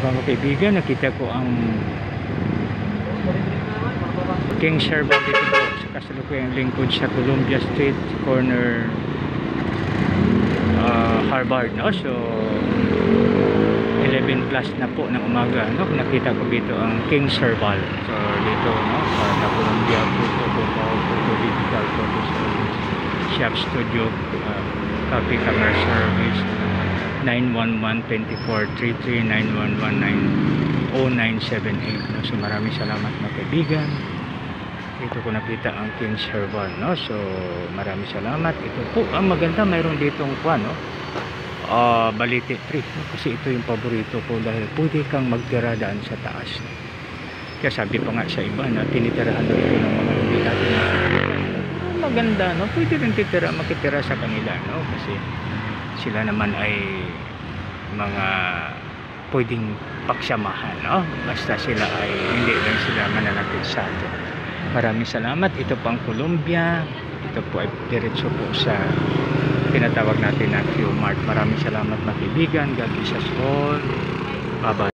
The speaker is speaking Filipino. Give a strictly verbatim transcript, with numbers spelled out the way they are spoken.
pa mga kaibigan, nakita ko ang King Serval dito po sa kasalukuyang lingkod sa Columbia Street corner, uh, Harvard, no? So eleven plus na po ng umaga, no? Nakita ko dito ang King Serval. So dito, no, sa Columbia Photo Photo Digital Photo Shop Studio, uh, copy camera service nine one one, two four three three, nine one one, nine zero nine seven eight, no? So maraming salamat mga kaibigan. Dito ko nakita ang King Serval, no? So maraming salamat. Ito po ang maganda, mayroon ditong kuan, no? Uh, Balite tree, no? Kasi ito yung paborito ko dahil pwede kang magtira daan sa taas, no? Kaya sabi pa nga sa iba na tinitirahan daw ito ng mga hindi natin nakikita. Maganda, no? Pwede rin titira, makitira sa kanila, no? Kasi sila naman ay mga pwedeng pagsamahan, no? Basta sila ay hindi lang sila mananatid sa atin. Maraming salamat. Ito po ang Columbia. Ito po ay diretso po sa tinatawag natin na Q Mart. Maraming salamat mga kaibigan. God bless us all. Bye bye.